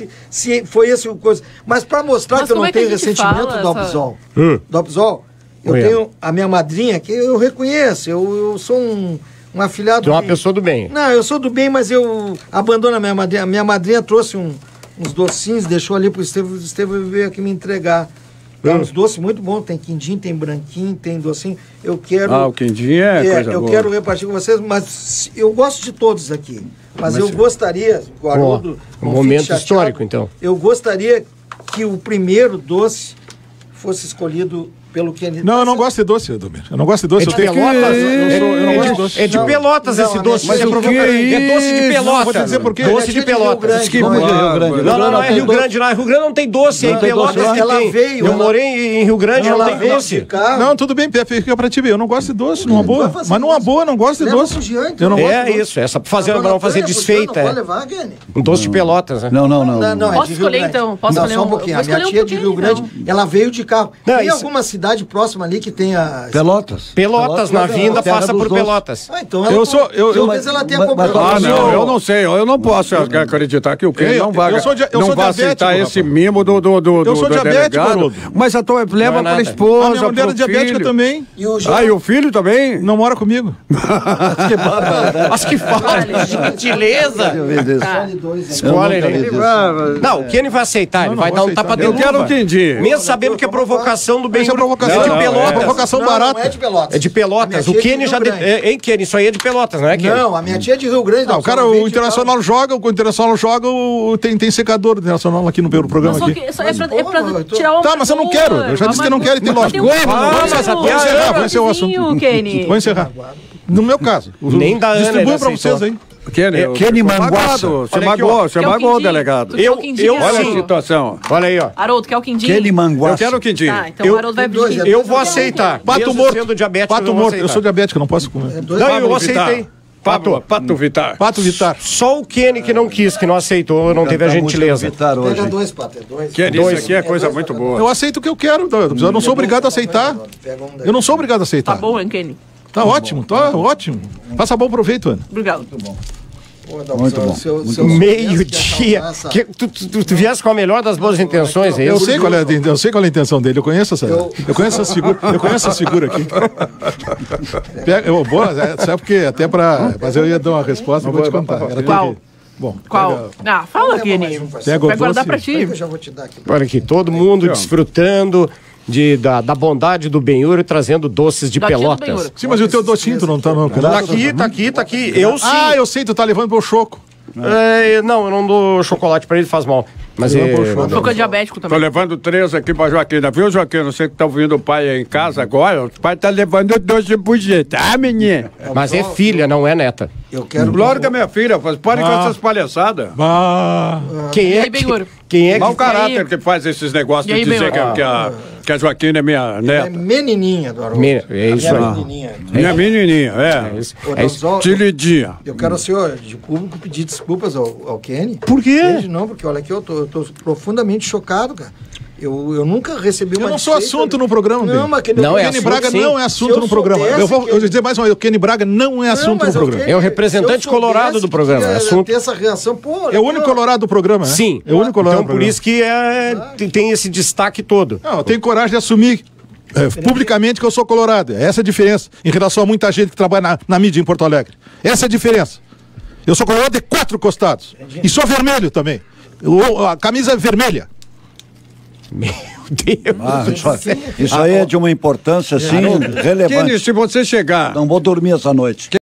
se foi esse o coisa. Mas para mostrar que eu não tenho ressentimento do Albizol, eu tenho a minha madrinha, que eu reconheço, eu sou um afilhado... Tu é uma pessoa do bem. Não, eu sou do bem, mas eu abandono a minha madrinha. A minha madrinha trouxe uns docinhos, deixou ali pro Estevão, o Estevão veio aqui me entregar. Uns doces muito bons, tem quindim, tem branquinho, tem docinho. Eu quero... o quindim coisa eu boa. quero repartir com vocês, mas eu gosto de todos aqui. Mas eu gostaria, o Haroldo... Um momento histórico, então. Eu gostaria que o primeiro doce fosse escolhido pelo Kenny. Não, eu não gosto de doce, Domingos. Eu não gosto de doce. É de Pelotas? Eu não gosto de doce. É de Pelotas esse doce. Mas o que é doce de Pelotas. Vou te dizer por quê. Doce de Pelotas. Não é Rio Grande. Não, Rio Grande não tem doce. É em Pelotas que ela tem. veio. Eu morei em Rio Grande, não tem doce. Não, tudo bem, fica pra ti ver. Eu não gosto de doce, numa boa. Mas numa boa, eu não gosto de doce. Eu não gosto de doce. Isso, essa pra não fazer desfeita. Um doce de Pelotas, né? Não. Posso escolher então? Posso escolher só um pouquinho. A minha tia de Rio Grande, ela veio de carro. Tem alguma cidade próxima ali que tenha... Pelotas na vinda passa por Pelotas. Então talvez ela tenha comprado. Não, eu não sei. Eu não posso acreditar que o Kenny não vai aceitar esse mimo do Eu sou diabético, Haroldo. Mas a tua leva pra esposa, a minha mulher é diabética também. E o filho também? Não mora comigo. Mas que falta de gentileza. Escolhe ele. Não, o Kenny vai aceitar, ele vai dar um tapa de luva. Eu quero entendi. Mesmo sabendo que é provocação do bem. Isso é provocação. É de Pelotas. Provocação barata. Não é de Pelotas. É de Pelotas. O Kenny já... Hein, Kenny? Isso aí é de Pelotas, não é, Kenny? Não, a minha tia é de Rio Grande. O Internacional joga, tem secador do Internacional aqui no programa aqui. É pra tirar o... Tá, mas eu não quero. Eu já disse que não quero e tem lógica. Vou encerrar o assunto. Vou encerrar. No meu caso. Nem da Ana distribui pra vocês aí. Kenny Manguaça. Você magoou o delegado. Olha a situação. Olha aí, ó. Haroldo, quer o quindim? Kenny Manguaça. Eu quero o quindim. Tá, então o Haroldo vai pedir. Eu vou aceitar. Pato morto. Sendo diabético, Pato morto. Eu sou diabético, não posso comer. Não, eu aceitei. Pato Vittar. Pato Vittar. Só o Kenny que não quis, que não aceitou, não teve a gentileza. Pega dois, Pato. Kenny, isso aqui é coisa muito boa. Eu aceito o que eu quero. Eu não sou obrigado a aceitar. Eu não sou obrigado a aceitar. Tá bom, hein, Kenny? Tá ótimo, tá ótimo. Faça bom proveito, Ana. Obrigado. Muito bom. Meio-dia. Tu viesse com a melhor das boas intenções aí. Eu sei qual é a intenção dele. Eu conheço essas figuras aqui. Sabe porque até para... Mas eu ia dar uma resposta, eu vou te contar. Qual? Bom, qual? Fala, Kenny. Vai guardar pra ti. Eu já vou te dar aqui. Olha aqui, todo mundo desfrutando da bondade do Benhur e trazendo doces de Pelotas. Sim, mas o teu docinho tu não tá no canal? Tá aqui. Eu sim. Eu sei, tu tá levando pro Choco. Não, eu não dou chocolate pra ele, faz mal. Mas Choco é diabético também. Tô levando 3 aqui pra Joaquina. Viu, Joaquina? Você que tá ouvindo o pai aí em casa agora, o pai tá levando doce pro jeito. Menina? Mas é filha, não é neta. Eu quero... Claro que é minha filha, pare com essas palhaçadas. Quem é mau caráter que faz esses negócios de dizer que a Joaquina é minha neta. É menininha do Haroldo. É isso aí. Minha menininha, Tilidinha. Eu quero, senhor, de público, pedir desculpas ao Kenny. Por quê? Não, porque olha aqui, eu tô profundamente chocado, cara. Eu nunca recebi uma... Eu não sou assunto no programa, não, mas o Kenny Braga não é assunto no programa. Eu vou dizer mais uma vez, o Kenny Braga não é assunto no programa. É o representante colorado do programa. Ter essa reação, é o único colorado do programa, né? Sim. É o único colorado do programa. Então por isso que tem esse destaque todo. Não, eu tenho coragem de assumir publicamente que eu sou colorado. Essa é a diferença em relação a muita gente que trabalha na mídia em Porto Alegre. Essa é a diferença. Eu sou colorado de 4 costados. E sou vermelho também. A camisa é vermelha. Meu Deus. Isso aí é de uma importância, assim, relevante. Se você chegar... Não vou dormir essa noite.